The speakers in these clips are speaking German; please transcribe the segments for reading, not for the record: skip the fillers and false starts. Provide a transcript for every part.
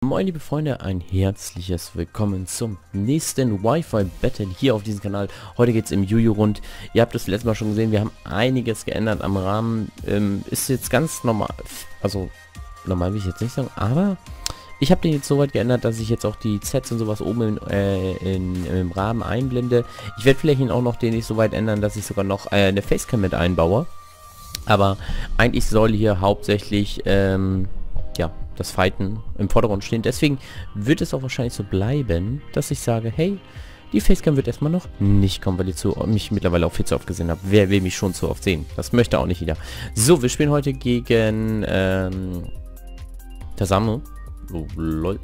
Moin liebe Freunde, ein herzliches Willkommen zum nächsten Wi-Fi Battle hier auf diesem Kanal. Heute geht es im Yu-Yu rund. Ihr habt das letzte Mal schon gesehen, wir haben einiges geändert am Rahmen. Ist jetzt ganz normal, also normal will ich jetzt nicht sagen, aber ich habe den jetzt so weit geändert, dass ich jetzt auch die Sets und sowas oben im Rahmen einblende. Ich werde vielleicht ihn auch noch den nicht so weit ändern, dass ich sogar noch eine Facecam mit einbaue. Aber eigentlich soll hier hauptsächlich ja, das Fighten im Vordergrund stehen. Deswegen wird es auch wahrscheinlich so bleiben, dass ich sage, hey, die Facecam wird erstmal noch nicht kommen, weil ihr mich mittlerweile auch viel zu oft gesehen habt. Wer will mich schon zu oft sehen? Das möchte auch nicht jeder. So, wir spielen heute gegen Tasamu. Oh, lol.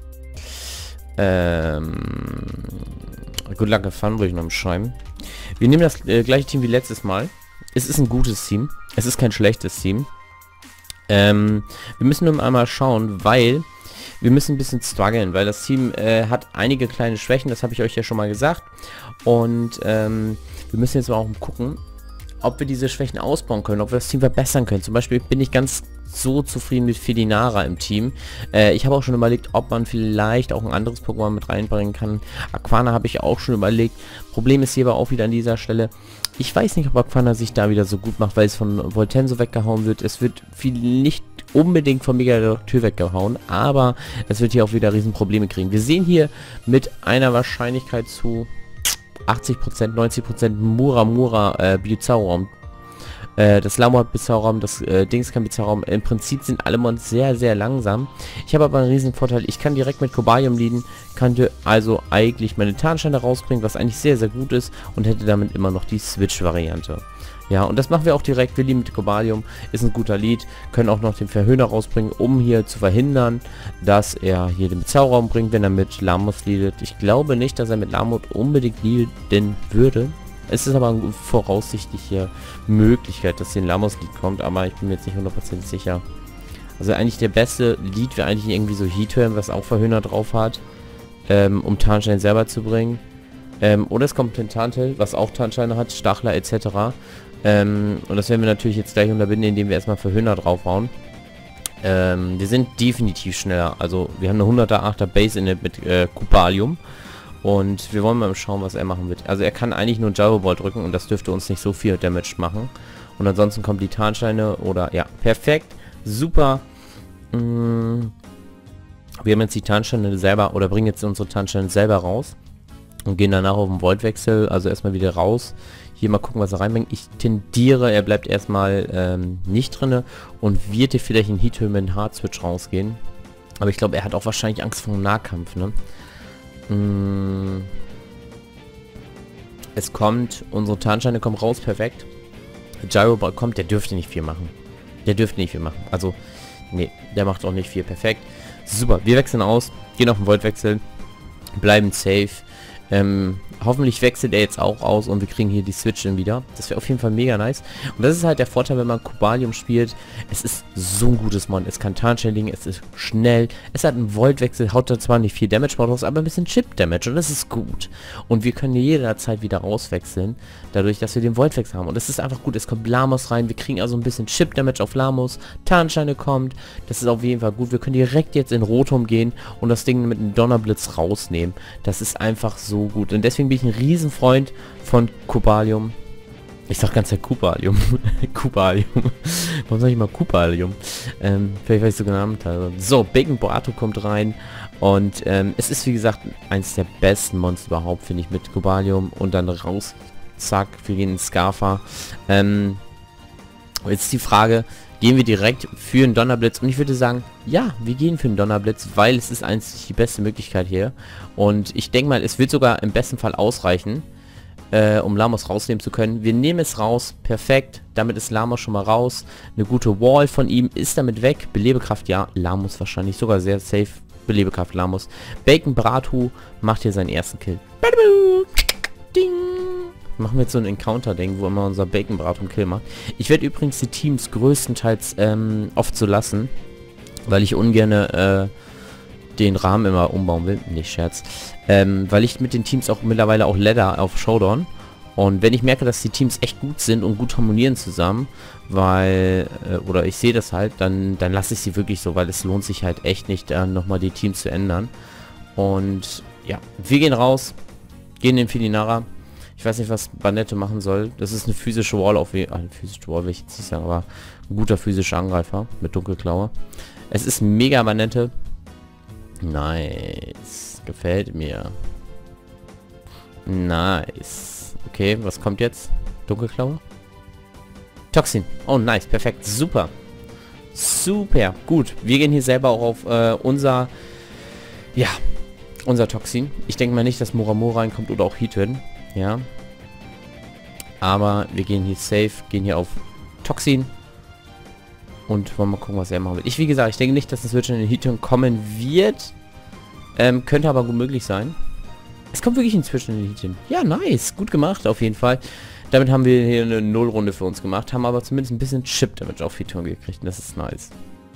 Good luck and fun, würde ich noch schreiben. Wir nehmen das gleiche Team wie letztes Mal. Es ist ein gutes Team. Es ist kein schlechtes Team. Wir müssen nur einmal schauen, weil wir müssen ein bisschen strugglen, weil das Team hat einige kleine Schwächen, das habe ich euch ja schon mal gesagt. Und wir müssen jetzt mal auch gucken, ob wir diese Schwächen ausbauen können, ob wir das Team verbessern können. Zum Beispiel bin ich ganz so zufrieden mit Fidinara im Team. Ich habe auch schon überlegt, ob man vielleicht auch ein anderes Pokémon mit reinbringen kann. Aquana habe ich auch schon überlegt. Problem ist hier aber auch wieder an dieser Stelle, ich weiß nicht, ob Aquana sich da wieder so gut macht, weil es von Voltenso weggehauen wird. Es wird viel nicht unbedingt vom Mega-Redakteur weggehauen, aber es wird hier auch wieder Riesenprobleme kriegen. Wir sehen hier mit einer Wahrscheinlichkeit zu 80%, 90% Muramura Bizarraum. Das Lamo hat Bizarraum, das Dings kann Bizarraum. Im Prinzip sind alle Mons sehr, sehr langsam. Ich habe aber einen riesen Vorteil. Ich kann direkt mit Cobalium leaden, könnte also eigentlich meine Tarnsteine rausbringen, was eigentlich sehr, sehr gut ist und hätte damit immer noch die Switch-Variante. Ja, und das machen wir auch direkt. Wir lieben mit Cobalium, ist ein guter Lead, können auch noch den Verhöhner rausbringen, um hier zu verhindern, dass er hier den Bezauberraum bringt, wenn er mit Lamos leadet. Ich glaube nicht, dass er mit Lamos unbedingt leaden würde. Es ist aber eine voraussichtliche Möglichkeit, dass hier ein Lamos-Lead kommt, aber ich bin mir jetzt nicht 100% sicher. Also eigentlich der beste Lead wäre eigentlich irgendwie so Heatwave, was auch Verhöhner drauf hat, um Tarnstein selber zu bringen. Oder es kommt Tentantel, was auch Tarnsteine hat, Stachler etc. Und das werden wir natürlich jetzt gleich unterbinden, indem wir erstmal Verhöhner draufhauen. Wir sind definitiv schneller, also wir haben eine 100er 8er Base mit Cobalium. Und wir wollen mal schauen, was er machen wird. Also er kann eigentlich nur Gyro Ball drücken und das dürfte uns nicht so viel Damage machen. Und ansonsten kommen die Tarnsteine oder... Ja, perfekt. Super. Wir haben jetzt die Tarnsteine selber oder bringen jetzt unsere Tarnsteine selber raus. Und gehen danach auf den Voltwechsel. Also erstmal wieder raus. Hier mal gucken, was er reinbringt. Ich tendiere, er bleibt erstmal nicht drinne und wird hier vielleicht in Heatwave mit Hard Switch rausgehen. Aber ich glaube, er hat auch wahrscheinlich Angst vor dem Nahkampf, ne? Es kommt, unsere Tarnsteine kommen raus, perfekt. Gyro Ball kommt, der dürfte nicht viel machen. Der dürfte nicht viel machen. Also, nee, der macht auch nicht viel, perfekt. Super, wir wechseln aus, gehen auf den Voltwechsel, bleiben safe. Hoffentlich wechselt er jetzt auch aus und wir kriegen hier die Switch dann wieder. Das wäre auf jeden Fall mega nice. Und das ist halt der Vorteil, wenn man Cobalium spielt. Es ist so ein gutes Mon. Es kann Tarnstelling, es ist schnell. Es hat einen Voltwechsel, haut da zwar nicht viel Damage raus, aber ein bisschen Chip-Damage und das ist gut. Und wir können jederzeit wieder rauswechseln, dadurch, dass wir den Voltwechsel haben. Und das ist einfach gut. Es kommt Lamos rein, wir kriegen also ein bisschen Chip-Damage auf Lamos. Tarnsteine kommt, das ist auf jeden Fall gut. Wir können direkt jetzt in Rotum gehen und das Ding mit einem Donnerblitz rausnehmen. Das ist einfach so gut. Und deswegen bin ich ein Riesenfreund von Cobalium. Ich sag ganz Zeit Cobalium. Cobalium. Warum sag ich mal Cobalium? Vielleicht weil ich so genannt habe. So, Bacon Boato kommt rein. Und es ist wie gesagt eins der besten Monster überhaupt, finde ich, mit Cobalium. Und dann raus. Zack, wir gehen in Scarfa. Jetzt ist die Frage, gehen wir direkt für einen Donnerblitz? Und ich würde sagen, ja, wir gehen für einen Donnerblitz, weil es ist eigentlich die beste Möglichkeit hier. Und ich denke mal, es wird sogar im besten Fall ausreichen, um Lamos rausnehmen zu können. Wir nehmen es raus, perfekt. Damit ist Lamos schon mal raus. Eine gute Wall von ihm ist damit weg. Belebekraft, ja. Lamos wahrscheinlich sogar sehr safe. Belebekraft, Lamos. Bacon Bratu macht hier seinen ersten Kill. Ding. Machen wir jetzt so ein Encounter-Ding, wo immer unser Bacon Brat und Kill macht. Ich werde übrigens die Teams größtenteils oft so lassen, weil ich ungern den Rahmen immer umbauen will. Nicht Scherz. Weil ich mit den Teams auch mittlerweile auch Ladder auf Showdown Und wenn ich merke, dass die Teams echt gut sind und gut harmonieren zusammen, weil, oder ich sehe das halt, dann lasse ich sie wirklich so, weil es lohnt sich halt echt nicht, nochmal die Teams zu ändern. Und ja, wir gehen raus, gehen in Filinara. Ich weiß nicht, was Banette machen soll. Das ist eine physische Wall auf jeden Fall. Physische Wall will ich jetzt nicht sagen, aber ein guter physischer Angreifer mit Dunkelklaue. Es ist mega Banette. Nice. Gefällt mir. Nice. Okay, was kommt jetzt? Dunkelklaue? Toxin. Oh, nice. Perfekt. Super. Super. Gut. Wir gehen hier selber auch auf unser Toxin. Ich denke mal nicht, dass Muramura reinkommt oder auch Heatwin. Ja. Aber wir gehen hier safe. Gehen hier auf Toxin. Und wollen mal gucken, was er machen will. Wie gesagt, ich denke nicht, dass das wirklich in den Heatwin kommen wird. Könnte aber gut möglich sein. Es kommt wirklich inzwischen in den Heatwin. Ja, nice. Gut gemacht, auf jeden Fall. Damit haben wir hier eine Nullrunde für uns gemacht. Haben aber zumindest ein bisschen Chip-Damage auf Heatwin gekriegt. Und das ist nice.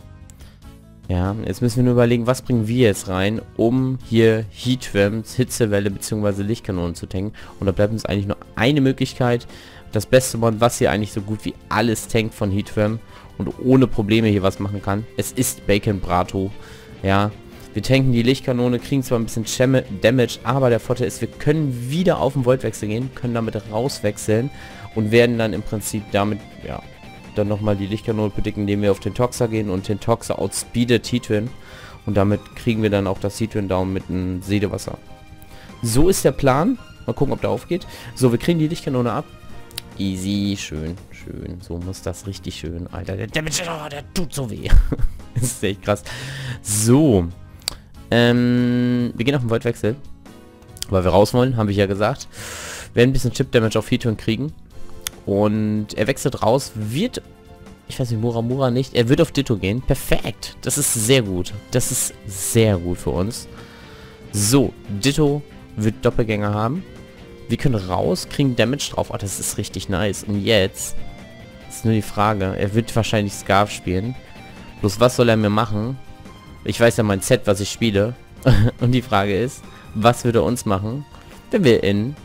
Ja, jetzt müssen wir nur überlegen, was bringen wir jetzt rein, um hier Heatwams, Hitzewelle bzw. Lichtkanonen zu tanken. Und da bleibt uns eigentlich nur eine Möglichkeit. Das beste Mod, was hier eigentlich so gut wie alles tankt von Heatwam und ohne Probleme hier was machen kann. Es ist Bacon Brato. Ja, wir tanken die Lichtkanone, kriegen zwar ein bisschen Damage, aber der Vorteil ist, wir können wieder auf den Voltwechsel gehen, können damit rauswechseln und werden dann im Prinzip damit, ja, dann nochmal die Lichtkanone bedicken, indem wir auf den Toxer gehen und den Toxer outspeedet Heatwin. Und damit kriegen wir dann auch das Heatwin down mit einem Seedewasser. So ist der Plan. Mal gucken, ob der aufgeht. So, wir kriegen die Lichtkanone ab. Easy, schön, schön. So muss das richtig schön. Alter, der Damage, oh, der tut so weh. Das ist echt krass. So. Wir gehen auf den Voltwechsel. Weil wir raus wollen, haben wir ja gesagt. Wir werden ein bisschen Chip-Damage auf Heatwin kriegen. Und er wechselt raus, wird, ich weiß nicht, Muramura nicht, er wird auf Ditto gehen. Perfekt, das ist sehr gut. Das ist sehr gut für uns. So, Ditto wird Doppelgänger haben. Wir können raus, kriegen Damage drauf. Oh, das ist richtig nice. Und jetzt ist nur die Frage, er wird wahrscheinlich Scarf spielen. Bloß was soll er mir machen? Ich weiß ja mein Set, was ich spiele. Und die Frage ist, was würde er uns machen, wenn wir in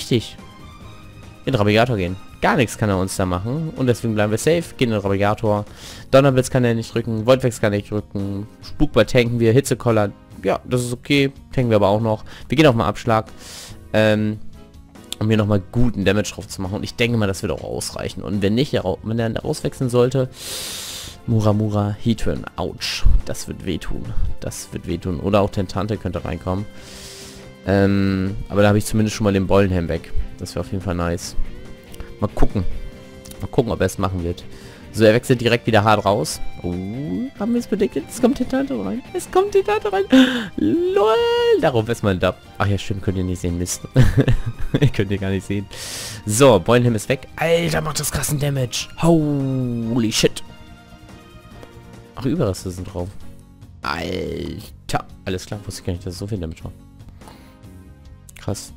Rabigator gehen? Gar nichts kann er uns da machen. Und deswegen bleiben wir safe. Gehen in den Rabigator. Donnerblitz kann er nicht drücken. Voltwechsel kann er nicht drücken. Spukball tanken wir. Hitzekoller. Ja, das ist okay. Tanken wir aber auch noch. Wir gehen auf mal Abschlag. Um hier nochmal guten Damage drauf zu machen. Und ich denke mal, das wird auch ausreichen. Und wenn nicht, wenn er auswechseln sollte, Muramura, Heatwin. Autsch. Das wird wehtun. Das wird wehtun. Oder auch Tentante könnte reinkommen. Aber da habe ich zumindest schon mal den Bollenhelm weg. Das wäre auf jeden Fall nice. Mal gucken. Mal gucken, ob er es machen wird. So, er wechselt direkt wieder hart raus. Oh, haben wir es predicted? Es kommt Tentante rein. Es kommt Tentante rein. LOL. Darauf ist mal da. Ach ja, stimmt. Könnt ihr nicht sehen. Mist. Könnt ihr gar nicht sehen. So, Bollenhelm ist weg. Alter, macht das krassen Damage. Holy shit. Ach, Überreste sind drauf. Alter. Alles klar. Wusste ich gar nicht, dass es so viel Damage war. Krass.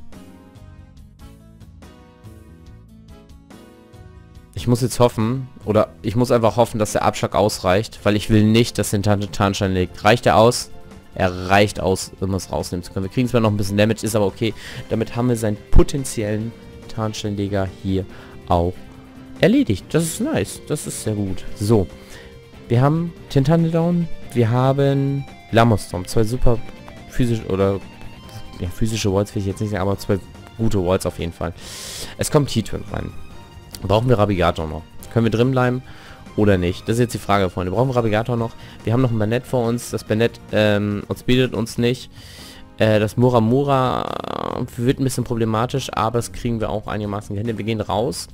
Ich muss jetzt hoffen, oder ich muss einfach hoffen, dass der Abschlag ausreicht, weil ich will nicht, dass Tentante Tarnstein legt. Reicht er aus? Er reicht aus, um es rausnehmen zu können. Wir kriegen zwar noch ein bisschen Damage, ist aber okay. Damit haben wir seinen potenziellen Tarnsteinleger hier auch erledigt. Das ist nice. Das ist sehr gut. So. Wir haben Tentante down. Wir haben Lamostorm. Zwei super physische, oder ja, physische Walls will ich jetzt nicht sagen, aber zwei gute Walls auf jeden Fall. Es kommt Heatwin rein. Brauchen wir Rabigator noch? Können wir drin bleiben oder nicht? Das ist jetzt die Frage, Freunde. Brauchen wir Rabigator noch? Wir haben noch ein Banett vor uns. Das Banett uns bietet uns nicht. Das Muramura wird ein bisschen problematisch, aber das kriegen wir auch einigermaßen hin. Wir gehen raus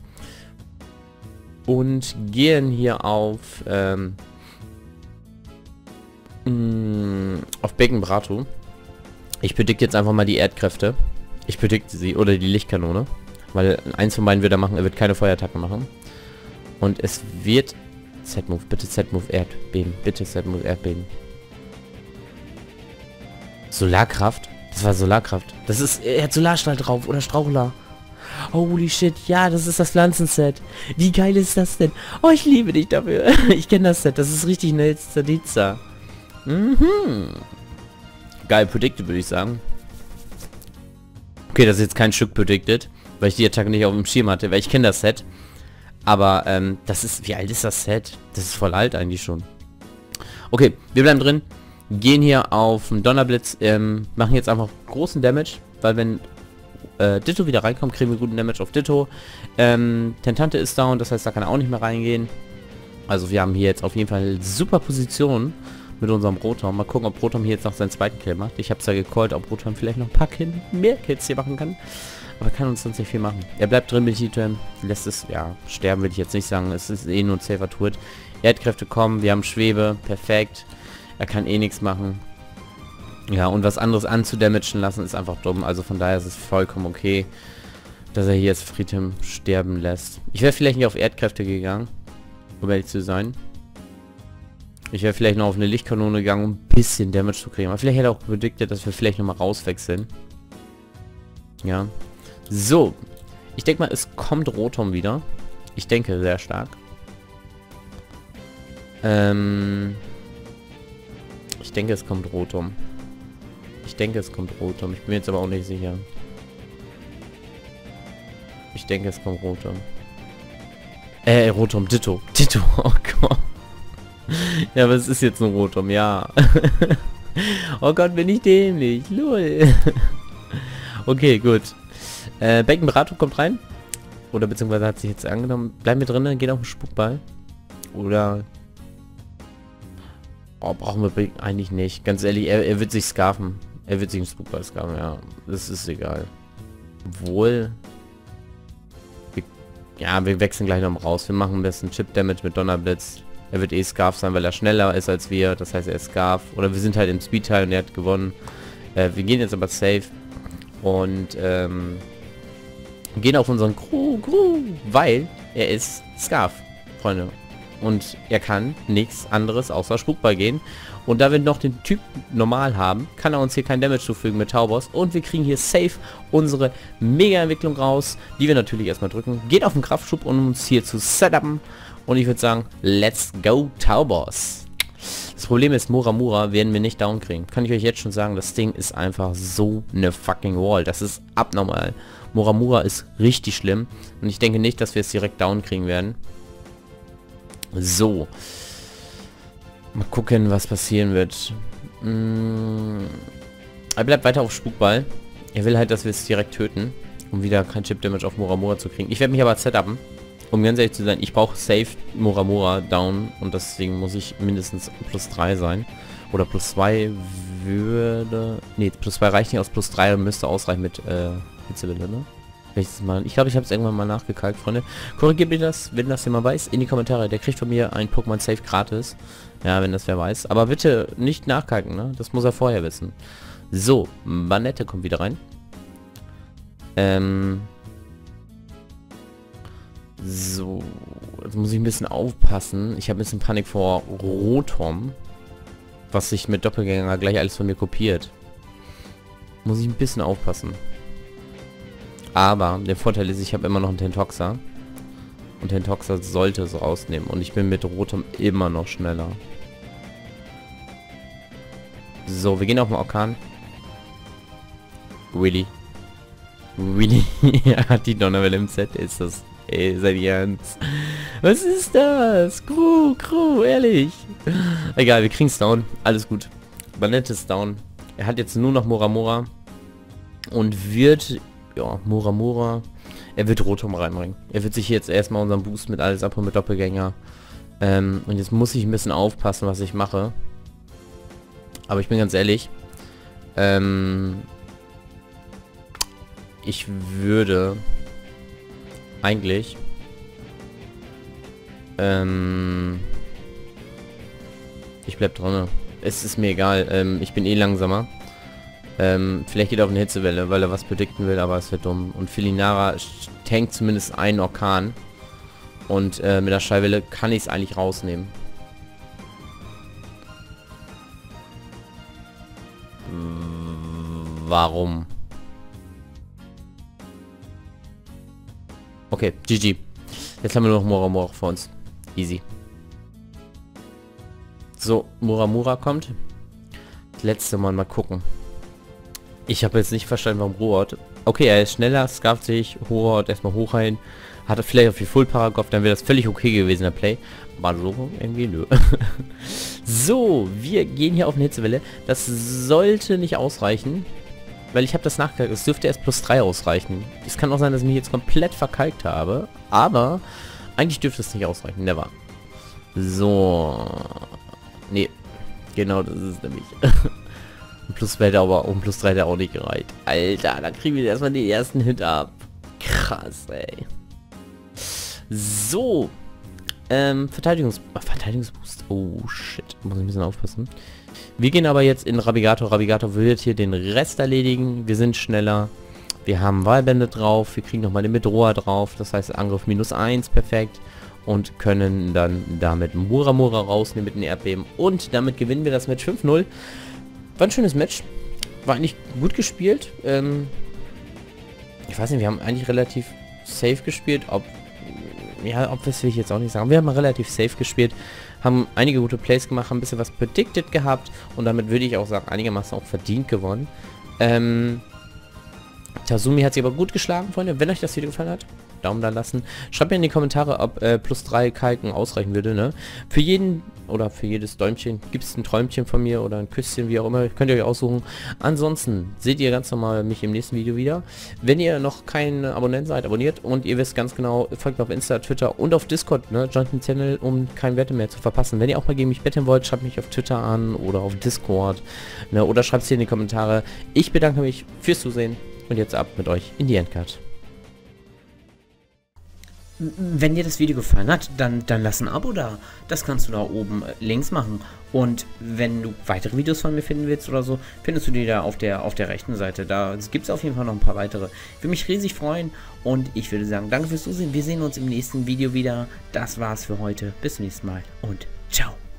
und gehen hier auf Bacon Brato. Ich predikte jetzt einfach mal die Erdkräfte. Ich predikte sie, oder die Lichtkanone. Weil eins von beiden wird er machen, er wird keine Feuerattacke machen. Und es wird... Z-Move, bitte Z-Move Erdbeben. Bitte Z-Move Erdbeben. Solarkraft? Das war Solarkraft. Das ist... Er hat Solarstrahl drauf oder Strauchler. Holy shit, ja, das ist das Pflanzenset. Wie geil ist das denn? Oh, ich liebe dich dafür. Ich kenne das Set, das ist richtig eine Zaditza. Geil predicted, würde ich sagen. Okay, das ist jetzt kein Stück predicted. weil ich die Attacke nicht auf dem Schirm hatte, weil ich kenne das Set. Aber das ist, wie alt ist das Set? Das ist voll alt eigentlich schon. Okay, wir bleiben drin, gehen hier auf den Donnerblitz, machen jetzt einfach großen Damage, weil wenn Ditto wieder reinkommt, kriegen wir guten Damage auf Ditto. Tentante ist down, das heißt, da kann er auch nicht mehr reingehen. Also wir haben hier jetzt auf jeden Fall super Position mit unserem Rotom. Mal gucken, ob Rotom hier jetzt noch seinen zweiten Kill macht. Ich habe es ja gecallt, ob Rotom vielleicht noch ein paar mehr Kills hier machen kann. Aber kann uns sonst nicht viel machen. Er bleibt drin mit Heatram, lässt es, ja, sterben würde ich jetzt nicht sagen. Es ist eh nur ein safer Tod. Erdkräfte kommen, wir haben Schwebe, perfekt. Er kann eh nichts machen. Ja, und was anderes anzudamagen lassen ist einfach dumm. Also von daher ist es vollkommen okay, dass er hier jetzt Friedhelm sterben lässt. Ich wäre vielleicht nicht auf Erdkräfte gegangen, um ehrlich zu sein. Ich wäre vielleicht noch auf eine Lichtkanone gegangen, um ein bisschen Damage zu kriegen. Aber vielleicht hätte er auch predicted, dass wir vielleicht nochmal rauswechseln. Ja. So. Ich denke mal, es kommt Rotom wieder. Ich denke, sehr stark. Ich denke, es kommt Rotom. Ich denke, es kommt Rotom. Ich bin mir jetzt aber auch nicht sicher. Ich denke, es kommt Rotom. Rotom, Ditto. Ditto, oh Gott. Ja, aber es ist jetzt ein Rotom, ja. Oh Gott, bin ich dämlich. Lol. Okay, gut. Beckenberatung kommt rein. Oder beziehungsweise hat sich jetzt angenommen. Bleiben wir drinnen, gehen auf den Spukball. Oder... Oh, brauchen wir eigentlich nicht. Ganz ehrlich, er wird sich scarfen. Er wird sich im Spukball scarfen, ja. Das ist egal. Obwohl... Ja, wir wechseln gleich noch raus. Wir machen ein bisschen Chip-Damage mit Donnerblitz. Er wird eh Scarf sein, weil er schneller ist als wir. Das heißt, er ist Scarf. Oder wir sind halt im Speed-Teil und er hat gewonnen. Wir gehen jetzt aber safe. Und gehen auf unseren Crew, weil er ist Scarf, Freunde. Und er kann nichts anderes außer Spukball gehen. Und da wir noch den Typ normal haben, kann er uns hier kein Damage zufügen mit Taubos. Und wir kriegen hier safe unsere Mega-Entwicklung raus, die wir natürlich erstmal drücken. Geht auf den Kraftschub, um uns hier zu setupen. Und ich würde sagen, let's go Taubos. Das Problem ist, Muramura werden wir nicht down kriegen. Kann ich euch jetzt schon sagen, das Ding ist einfach so eine fucking Wall. Das ist abnormal. Muramura ist richtig schlimm. Und ich denke nicht, dass wir es direkt down kriegen werden. So. Mal gucken, was passieren wird. Er bleibt weiter auf Spukball. Er will halt, dass wir es direkt töten, um wieder kein Chip-Damage auf Muramura zu kriegen. Ich werde mich aber setupen. Um ganz ehrlich zu sein, ich brauche safe Muramura down und deswegen muss ich mindestens +3 sein. Oder +2 würde... Ne, +2 reicht nicht aus, +3 müsste ausreichen mit Hitzewelle, ne? Ich glaube, ich habe es irgendwann mal nachgekalkt, Freunde. Korrigiert mir das, wenn das jemand weiß, in die Kommentare. Der kriegt von mir ein Pokémon Safe gratis. Ja, wenn das wer weiß. Aber bitte nicht nachkalken, ne? Das muss er vorher wissen. So, Banette kommt wieder rein. So, jetzt muss ich ein bisschen aufpassen. Ich habe ein bisschen Panik vor Rotom, was sich mit Doppelgänger gleich alles von mir kopiert. Muss ich ein bisschen aufpassen. Aber der Vorteil ist, ich habe immer noch einen Tentoxa. Und Tentoxa sollte es rausnehmen. Und ich bin mit Rotom immer noch schneller. So, wir gehen auf den Orkan. Willy. Willy hat die Donnerwelle im Set. Ist das... Ey, seid ihr ernst? Was ist das? Crew, ehrlich. Egal, wir kriegen es down. Alles gut. Banette ist down. Er hat jetzt nur noch Muramura. Und wird... Ja, Muramura. Er wird Rotom reinbringen. Er wird sich jetzt erstmal unseren Boost mit alles abholen mit Doppelgänger. Und jetzt muss ich ein bisschen aufpassen, was ich mache. Aber ich bin ganz ehrlich. Ich würde... Eigentlich... ich bleib dran. Es ist mir egal. Ich bin eh langsamer. Vielleicht geht er auf eine Hitzewelle, weil er was predikten will, aber es wird dumm. Und Felinara tankt zumindest einen Orkan. Und mit der Schallwelle kann ich es eigentlich rausnehmen. Warum? Okay, GG. Jetzt haben wir nur noch Muramura vor uns. Easy. So, Muramura kommt. Das letzte Mal gucken. Ich habe jetzt nicht verstanden, warum Rohort. Okay, er ist schneller, scarft sich, Rohort erstmal hoch rein. Hatte vielleicht auf die Full Paragraph, dann wäre das völlig okay gewesen, der Play. Aber so irgendwie nö. So, wir gehen hier auf eine Hitzewelle. Das sollte nicht ausreichen. Weil ich habe das nachgeguckt, es dürfte erst +3 ausreichen. Es kann auch sein, dass ich mich jetzt komplett verkalkt habe. Aber eigentlich dürfte es nicht ausreichen, never. So. Nee. Genau, das ist nämlich. Und +2 hätte aber um +3 hätte auch nicht gereicht. Alter, da kriegen wir erstmal den ersten Hit ab. Krass, ey. So. Verteidigungsboost. Oh, shit. Muss ich ein bisschen aufpassen. Wir gehen aber jetzt in Rabigator. Rabigator wird hier den Rest erledigen. Wir sind schneller. Wir haben Wahlbände drauf. Wir kriegen nochmal den Bedroher drauf. Das heißt Angriff -1. Perfekt. Und können dann damit Muramura rausnehmen mit den Erdbeben. Und damit gewinnen wir das Match 5-0. War ein schönes Match. War eigentlich gut gespielt. Ich weiß nicht, wir haben eigentlich relativ safe gespielt. Ob das will ich jetzt auch nicht sagen. Wir haben relativ safe gespielt. Haben einige gute Plays gemacht, haben ein bisschen was predicted gehabt. Und damit würde ich auch sagen, einigermaßen auch verdient gewonnen. Tazumi hat sich aber gut geschlagen, Freunde. Wenn euch das Video gefallen hat, Daumen da lassen. Schreibt mir in die Kommentare, ob +3 Kalken ausreichen würde, ne? Für jeden oder für jedes Däumchen gibt es ein Träumchen von mir oder ein Küsschen, wie auch immer. Könnt ihr euch aussuchen. Ansonsten seht ihr ganz normal mich im nächsten Video wieder. Wenn ihr noch kein Abonnent seid, abonniert und ihr wisst ganz genau, folgt mir auf Insta, Twitter und auf Discord, ne? Joint den Channel, um kein Wette mehr zu verpassen. Wenn ihr auch mal gegen mich betteln wollt, schreibt mich auf Twitter an oder auf Discord, ne? Oder schreibt es hier in die Kommentare. Ich bedanke mich fürs Zusehen und jetzt ab mit euch in die Endcard. Wenn dir das Video gefallen hat, dann lass ein Abo da. Das kannst du da oben links machen. Und wenn du weitere Videos von mir finden willst oder so, findest du die da auf der rechten Seite. Da gibt es auf jeden Fall noch ein paar weitere. Ich würde mich riesig freuen und ich würde sagen, danke fürs Zusehen. Wir sehen uns im nächsten Video wieder. Das war's für heute. Bis zum nächsten Mal und ciao.